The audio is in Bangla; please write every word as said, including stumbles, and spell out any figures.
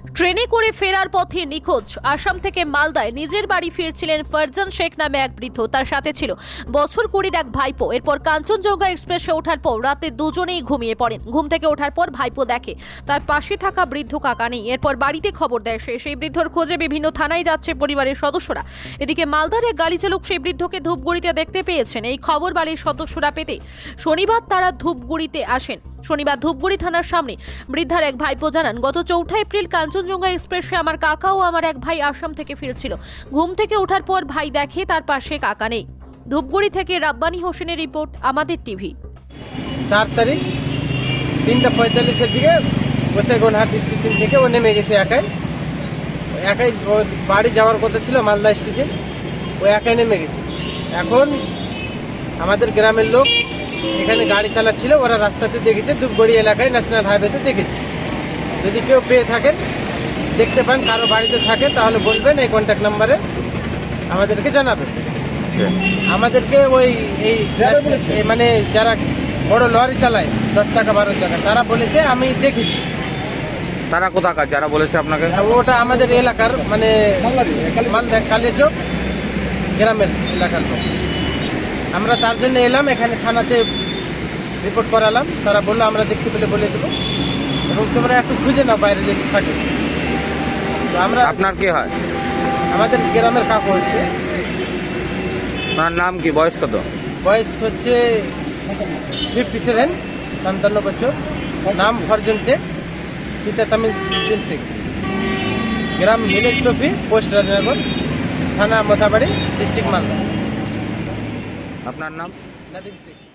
ট্রেনে করে ফেরার পথে নিখোঁজ। আসাম থেকে মালদায় নিজের বাড়ি ফিরছিলেন ফারজান শেখ নামে এক বৃদ্ধ। তার সাথে ছিল বছর কুড়ির এক ভাইপো। এরপর কাঞ্চনজঙ্ঘা এক্সপ্রেসে ওঠার পর রাতে দুজনেই ঘুমিয়ে পড়েন। ঘুম থেকে ওঠার পর ভাইপো দেখে তার পাশে থাকা বৃদ্ধ কাকা নেই। এরপর বাড়িতে খবর দেয় সে। সেই বৃদ্ধর খোঁজে বিভিন্ন থানায় যাচ্ছে পরিবারের সদস্যরা। এদিকে মালদার এক গাড়ি চালক সেই বৃদ্ধকে ধূপগুড়িতে দেখতে পেয়েছেন। এই খবর বাড়ির সদস্যরা পেতে শনিবার তারা ধূপগুড়িতে আসেন। শনিবার ধূপগুড়ি থানার সামনে বৃদ্ধার এক ভাইপো জানান, গত চৌঠা এপ্রিল কাঞ্চনজঙ্ঘা এক্সপ্রেসে আমার কাকা ও আমার এক ভাই আসাম থেকে ফিরছিল। ঘুম থেকে ওঠার পর ভাই দেখে তার পাশে কাকা নেই। ধূপগুড়ি থেকে রাব্বানি হোসেনের রিপোর্ট, আমাদের টিভি। চার তারিখ তিনটা পঁয়তাল্লিশের দিকে গোসাইগোনহাট স্টেশন থেকে ও নেমে গেছে একাই একাই ও বাড়ি যাওয়ার কথা ছিল মালদা স্টেশন, ও একাই নেমে গেছে। এখন আমাদের গ্রামের লোক এখানে গাড়ি চালাচ্ছিল, ওরা রাস্তাতে দেখেছে, ধূপগুড়ি এলাকায় ন্যাশনাল হাইওয়েতে দেখেছে। যদি কেউ পেয়ে থাকেন, দেখতে পান, কারো বাড়িতে থাকে, তাহলে বলবেন, এই কন্ট্যাক্ট নাম্বারে আমাদেরকে জানাবেন। আমাদেরকে ওই এই মানে যারা বড় লরি চালায় দশ চাকা বারো চাকা, তারা বলেছে আমি দেখেছি। তারা কোথাকার যারা বলেছে আপনাকে? ওটা আমাদের এলাকার মানে মালদা কালিয়াচক গ্রামের এলাকার লোক। আমরা তার জন্য এলাম, এখানে থানাতে রিপোর্ট করালাম। তারা বললো আমরা দেখতে পেলে বলে দেবো, এবং তোমরা একটু খুঁজে নাও বাইরে যদি থাকে। তো আমরা, আপনার কি হয়? আমাদের গ্রামের কাকু হচ্ছে। আপনার নাম কি, বয়স কত? বয়স হচ্ছে ফিফটি সেভেন, সাতান্ন বছর। নাম ফারজান শেখ, পিতা তামিল শেখ। গ্রাম ভিলেজ টপি, পোস্ট রাজনগর, থানা মোথাবাড়ি, ডিস্ট্রিক্ট মালদা। আপনার নাম? নাদিম শেখ।